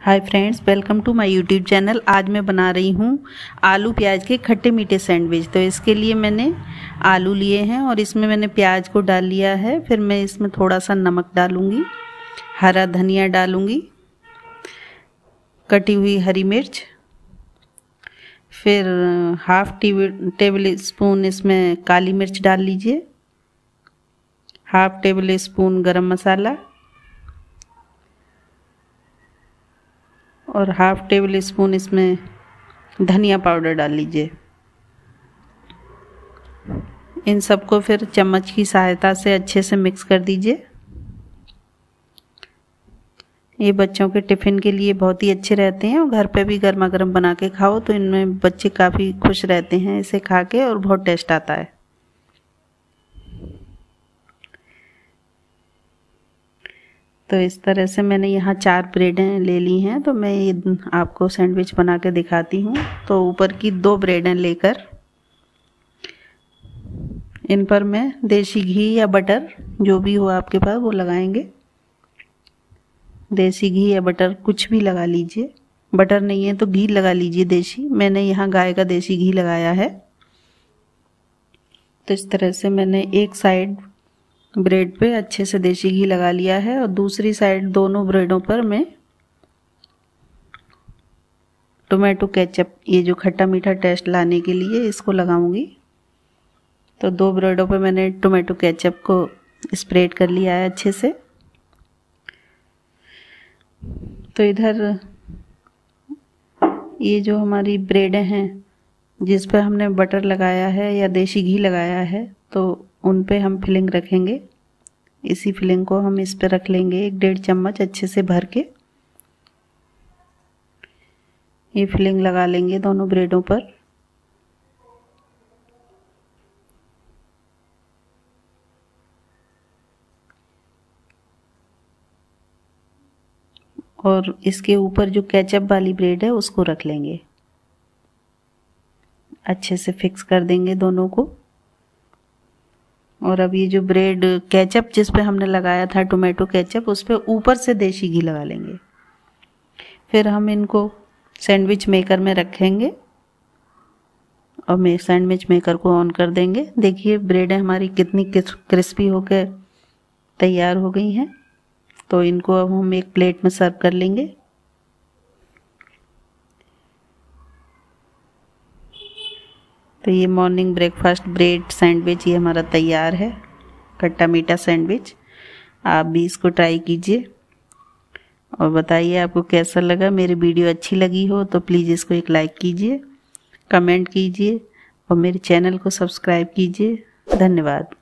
Hi friends, welcome to my YouTube channel. आज मैं बना रही हूँ आलू प्याज के खट्टे मीठे सैंडविच। तो इसके लिए मैंने आलू लिए हैं और इसमें मैंने प्याज को डाल लिया है। फिर मैं इसमें थोड़ा सा नमक डालूँगी, हरा धनिया डालूँगी, कटी हुई हरी मिर्च, फिर हाफ टेबल स्पून इसमें काली मिर्च डाल लीजिए, हाफ टेबल स्पून गरम मसाला और हाफ टेबल स्पून इसमें धनिया पाउडर डाल लीजिए। इन सबको फिर चम्मच की सहायता से अच्छे से मिक्स कर दीजिए। ये बच्चों के टिफ़िन के लिए बहुत ही अच्छे रहते हैं और घर पे भी गर्मा गर्म बना के खाओ तो इनमें बच्चे काफ़ी खुश रहते हैं इसे खा के, और बहुत टेस्ट आता है। तो इस तरह से मैंने यहाँ 4 ब्रेडें ले ली हैं। तो मैं ये आपको सैंडविच बना के दिखाती हूँ। तो ऊपर की 2 ब्रेडें लेकर इन पर मैं देसी घी या बटर जो भी हो आपके पास वो लगाएंगे। देसी घी या बटर कुछ भी लगा लीजिए, बटर नहीं है तो घी लगा लीजिए देसी। मैंने यहाँ गाय का देसी घी लगाया है। तो इस तरह से मैंने एक साइड ब्रेड पे अच्छे से देसी घी लगा लिया है और दूसरी साइड दोनों ब्रेडों पर मैं टोमेटो केचप, ये जो खट्टा मीठा टेस्ट लाने के लिए इसको लगाऊंगी। तो 2 ब्रेडों पे मैंने टोमेटो केचप को स्प्रेड कर लिया है अच्छे से। तो इधर ये जो हमारी ब्रेडें हैं जिस पे हमने बटर लगाया है या देसी घी लगाया है, तो उन पे हम फिलिंग रखेंगे। इसी फिलिंग को हम इस पे रख लेंगे 1-1.5 चम्मच अच्छे से भर के। ये फिलिंग लगा लेंगे दोनों ब्रेडों पर। और इसके ऊपर जो केचप वाली ब्रेड है उसको रख लेंगे, अच्छे से फिक्स कर देंगे दोनों को। और अब ये जो ब्रेड केचप जिस पे हमने लगाया था टोमेटो केचप, उस पे ऊपर से देसी घी लगा लेंगे। फिर हम इनको सैंडविच मेकर में रखेंगे और मैं सैंडविच मेकर को ऑन कर देंगे। देखिए ब्रेडें हमारी कितनी क्रिस्पी होकर तैयार हो गई हैं। तो इनको अब हम एक प्लेट में सर्व कर लेंगे। तो ये मॉर्निंग ब्रेकफास्ट ब्रेड सैंडविच ये हमारा तैयार है, खट्टा मीठा सैंडविच। आप भी इसको ट्राई कीजिए और बताइए आपको कैसा लगा। मेरी वीडियो अच्छी लगी हो तो प्लीज़ इसको एक लाइक कीजिए, कमेंट कीजिए और मेरे चैनल को सब्सक्राइब कीजिए। धन्यवाद।